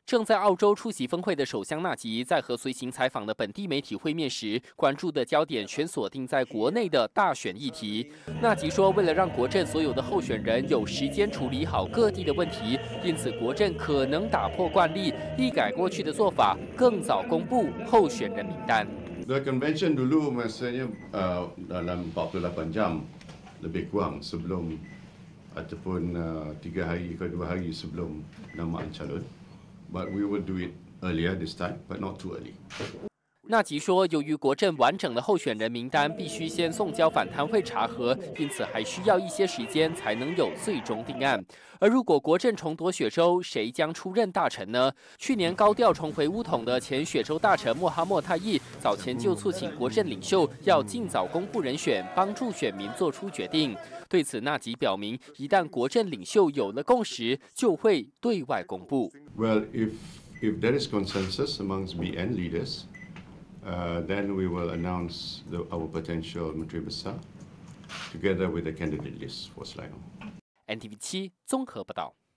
正在澳洲出席峰会的首相纳吉，在和随行采访的本地媒体会面时，关注的焦点全锁定在国内的大选议题。纳吉说，为了让国阵所有的候选人有时间处理好各地的问题，因此国阵可能打破惯例，一改过去的做法，更早公布候选人名单。 The convention dulu maksudnya dalam 48 jam lebih kurang sebelum ataupun 3 hari ke 2 hari sebelum namaan calon. But we will do it earlier this time, but not too early. 纳吉说，由于国阵完整的候选人名单必须先送交反贪会查核，因此还需要一些时间才能有最终定案。而如果国阵重夺雪州，谁将出任大臣呢？去年高调重回巫统的前雪州大臣穆哈默泰义，早前就促请国阵领袖要尽早公布人选，帮助选民做出决定。对此，纳吉表明，一旦国阵领袖有了共识，就会对外公布。 Well, if there is consensus amongst BN leaders. Then we will announce our potential Menteri Besar together with the candidate list for Selangor. NTV 7综合报道。